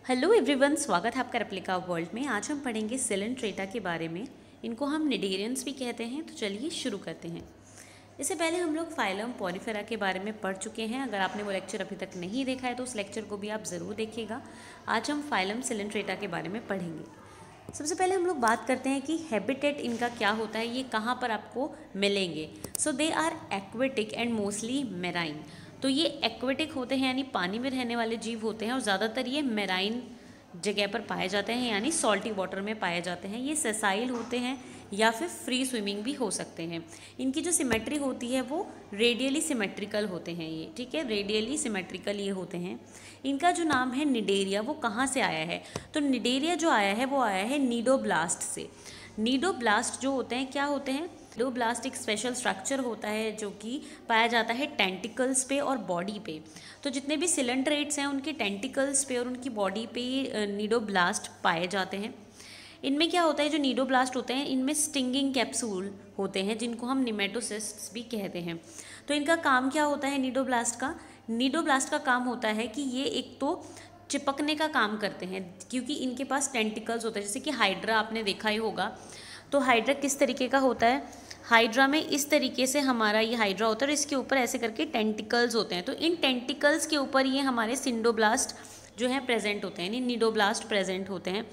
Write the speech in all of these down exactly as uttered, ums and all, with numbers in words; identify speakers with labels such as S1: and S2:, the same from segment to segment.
S1: Hello everyone, स्वागत है आपका रेप्लिका वर्ल्ड में। आज हम पढ़ेंगे सिलेंट्रेटा के बारे में। इनको हम निडेरियंस भी कहते हैं। तो चलिए शुरू करते हैं। इससे पहले हम लोग फाइलम पॉलीफेरा के बारे में पढ़ चुके हैं। अगर आपने वो लेक्चर अभी तक नहीं देखा है तो उस लेक्चर को भी आप ज़रूर देखिएगा। आज हम फाइलम सिलेंट्रेटा के बारे में पढ़ेंगे। सबसे पहले हम लोग बात करते हैं कि हैबिटेट इनका क्या होता है, ये कहाँ पर आपको मिलेंगे। So they are aquatic and mostly marine. तो ये एक्वेटिक होते हैं यानी पानी में रहने वाले जीव होते हैं और ज़्यादातर ये मेराइन जगह पर पाए जाते हैं यानी सॉल्टी वाटर में पाए जाते हैं। ये सेसाइल होते हैं या फिर फ्री स्विमिंग भी हो सकते हैं। इनकी जो सिमेट्री होती है वो रेडियली सिमेट्रिकल होते हैं ये, ठीक है, रेडियली सिमेट्रिकल ये होते हैं। इनका जो नाम है निडेरिया, वो कहाँ से आया है? तो निडेरिया जो आया है वो आया है नीडोब्लास्ट से। नीडोब्लास्ट जो होते हैं क्या होते हैं? नीडोब्लास्ट एक स्पेशल स्ट्रक्चर होता है जो कि पाया जाता है टेंटिकल्स पे और बॉडी पे। तो जितने भी सिलेंट्रेट्स हैं उनके टेंटिकल्स पे और उनकी बॉडी पे नीडोब्लास्ट पाए जाते हैं। इनमें क्या होता है, जो नीडोब्लास्ट होते हैं इनमें स्टिंगिंग कैप्सूल होते हैं जिनको हम निमेटोसिस्ट्स भी कहते हैं। तो इनका काम क्या होता है नीडोब्लास्ट का? नीडोब्लास्ट का काम होता है कि ये एक तो चिपकने का काम करते हैं क्योंकि इनके पास टेंटिकल्स होते हैं। जैसे कि हाइड्रा आपने देखा ही होगा। तो हाइड्रा किस तरीके का होता है? हाइड्रा में इस तरीके से हमारा ये हाइड्रा होता है और इसके ऊपर ऐसे करके टेंटिकल्स होते हैं। तो इन टेंटिकल्स के ऊपर ये हमारे सिंडोब्लास्ट जो है प्रेजेंट होते हैं यानी नीडोब्लास्ट प्रेजेंट होते हैं।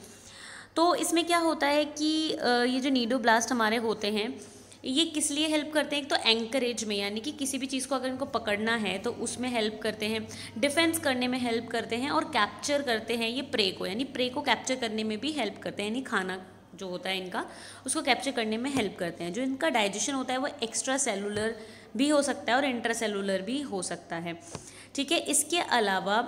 S1: तो इसमें क्या होता है कि ये जो नीडोब्लास्ट हमारे होते हैं ये किस लिए हेल्प करते हैं? एक तो एंकरेज में, यानी कि किसी भी चीज़ को अगर इनको पकड़ना है तो उसमें हेल्प करते हैं, डिफेंस करने में हेल्प करते हैं और कैप्चर करते हैं ये प्रे को, यानी प्रे को कैप्चर करने में भी हेल्प करते हैं, यानी खाना जो होता है इनका उसको कैप्चर करने में हेल्प करते हैं। जो इनका डाइजेशन होता है वो एक्स्ट्रा सेलुलर भी हो सकता है और इंट्रासेलुलर भी हो सकता है, ठीक है। इसके अलावा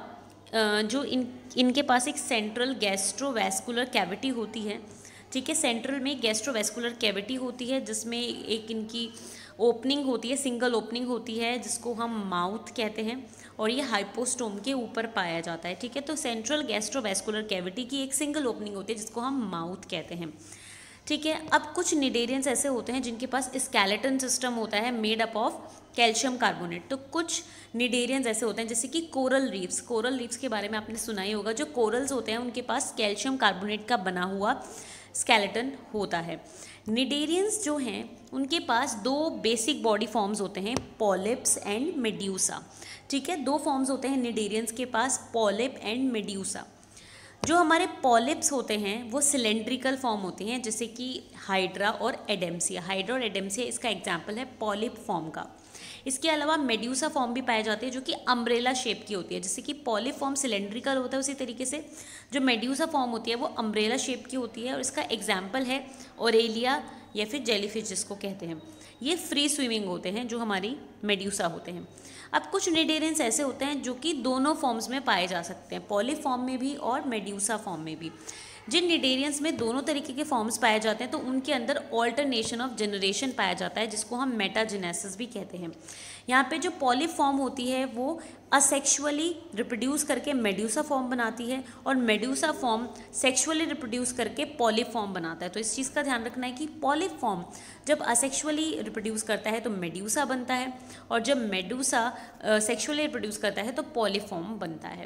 S1: जो इन इनके पास एक सेंट्रल गैस्ट्रोवैस्कुलर कैविटी होती है, ठीक है। सेंट्रल में गैस्ट्रोवैस्कुलर कैविटी होती है जिसमें एक इनकी ओपनिंग होती है, सिंगल ओपनिंग होती है जिसको हम माउथ कहते हैं और ये हाइपोस्टोम के ऊपर पाया जाता है, ठीक है। तो सेंट्रल गैस्ट्रोवैस्कुलर कैविटी की एक सिंगल ओपनिंग होती है जिसको हम माउथ कहते हैं, ठीक है। अब कुछ निडेरियंस ऐसे होते हैं जिनके पास स्केलेटन सिस्टम होता है made up of calcium carbonate. तो कुछ निडेरियंस ऐसे होते हैं जैसे कि कोरल रीफ्स। कोरल रीफ्स के बारे में आपने सुना ही होगा। जो कोरल्स होते हैं उनके पास कैल्शियम कार्बोनेट का बना हुआ स्केलेटन होता है। निडेरियंस जो हैं उनके पास दो बेसिक बॉडी फॉर्म्स होते हैं, पॉलिप्स एंड मेड्यूसा, ठीक है। दो फॉर्म्स होते हैं निडेरियंस के पास, पॉलिप एंड मेड्यूसा। जो हमारे पॉलिप्स होते हैं वो सिलेंड्रिकल फॉर्म होते हैं जैसे कि हाइड्रा और एडेम्सिया। हाइड्रा और एडेम्सिया इसका एग्जाम्पल है पॉलिप फॉर्म का। इसके अलावा मेड्यूसा फॉर्म भी पाए जाते हैं जो कि अम्ब्रेला शेप की होती है। जैसे कि पॉलिप फॉर्म सिलेंड्रिकल होता है उसी तरीके से जो मेड्यूसा फॉर्म होती है वो अम्ब्रेला शेप की होती है और इसका एग्जाम्पल है ओरेलिया या फिर जेलीफिश जिसको कहते हैं। ये फ्री स्विमिंग होते हैं जो हमारी मेड्यूसा होते हैं। अब कुछ निडेरियंस ऐसे होते हैं जो कि दोनों फॉर्म्स में पाए जा सकते हैं, पॉलिप फॉर्म में भी और मेड्यूसा फॉर्म में भी। जिन निडेरियंस में दोनों तरीके के फॉर्म्स पाए जाते हैं तो उनके अंदर ऑल्टरनेशन ऑफ जनरेशन पाया जाता है जिसको हम मेटाजेनेसिस भी कहते हैं। यहाँ पे जो पॉलिप फॉर्म होती है वो असेक्सुअली रिप्रोड्यूस करके मेड्यूसा फॉर्म बनाती है और मेड्यूसा फॉर्म सेक्सुअली रिप्रोड्यूस करके पॉलिप फॉर्म बनाता है। तो इस चीज़ का ध्यान रखना है कि पॉलिप फॉर्म जब असेक्सुअली रिप्रोड्यूस करता है तो मेड्यूसा बनता है और जब मेड्यूसा सेक्सुअली रिप्रोड्यूस करता है तो पॉलिप फॉर्म बनता है।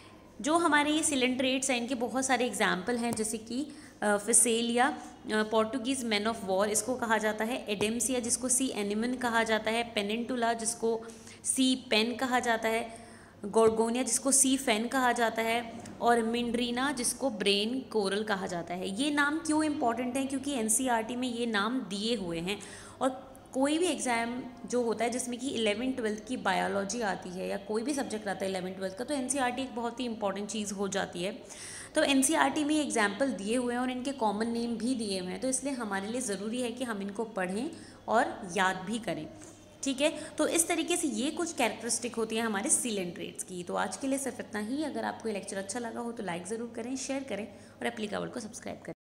S1: जो हमारे ये सिलेंट्रेट्स हैं इनके बहुत सारे एग्जाम्पल हैं जैसे कि physalia, Portuguese man of war इसको कहा जाता है, एडेम्सिया जिसको सी एनिमन कहा जाता है, पेनिनटुला जिसको सी पेन कहा जाता है, गोर्गोनिया जिसको सी फैन कहा जाता है और मिंड्रीना जिसको ब्रेन कोरल कहा जाता है। ये नाम क्यों इम्पॉर्टेंट हैं? क्योंकि एनसीईआरटी में ये नाम दिए हुए हैं और कोई भी एग्ज़ाम जो होता है जिसमें कि इलेवन ट्वेल्थ की बायोलॉजी आती है या कोई भी सब्जेक्ट आता है इलेवन ट्वेल्थ का तो एनसीईआरटी एक बहुत ही इंपॉर्टेंट चीज़ हो जाती है। तो एनसीईआरटी में एग्जाम्पल दिए हुए हैं और इनके कॉमन नेम भी दिए हुए हैं तो इसलिए हमारे लिए ज़रूरी है कि हम इनको पढ़ें और याद भी करें, ठीक है। तो इस तरीके से ये कुछ कैरेक्टरिस्टिक होती हैं हमारे सिलेंट्रेट्स की। तो आज के लिए सिर्फ इतना ही। अगर आपको ये लेक्चर अच्छा लगा हो तो लाइक ज़रूर करें, शेयर करें और रेप्लिका वर्ल्ड को सब्सक्राइब करें।